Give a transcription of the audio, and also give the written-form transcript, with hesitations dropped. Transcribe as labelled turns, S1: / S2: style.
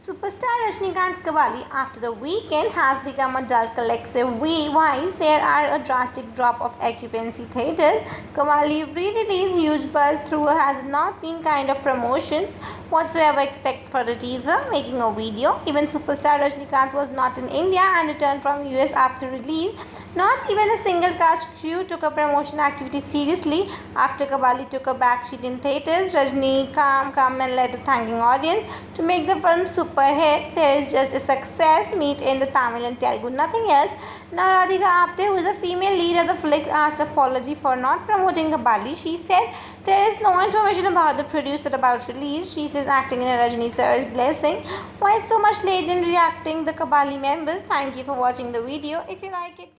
S1: Superstar Rajinikanth's Qawwali after the weekend has become a dull collective wise there are a drastic drop of occupancy theatres. Qawwali re-release huge buzz through has not been kind of promotions whatsoever except for the teaser making a video. Even Superstar Rajinikanth was not in India and returned from US after release. Not even a single cast crew took a promotion activity seriously. After Qawwali took a backseat in theatres, Rajni calm and led a thanking audience to make the film super hit. There is just a success meet in the Tamil and Telugu, nothing else. Now Radhika Apte, who is a female lead of the flick, asked apology for not promoting Qawwali. She said there is no information about the producer about release. She says acting in a Rajni sir's blessing. Why so much late in reacting the Qawwali members? Thank you for watching the video. If you like it.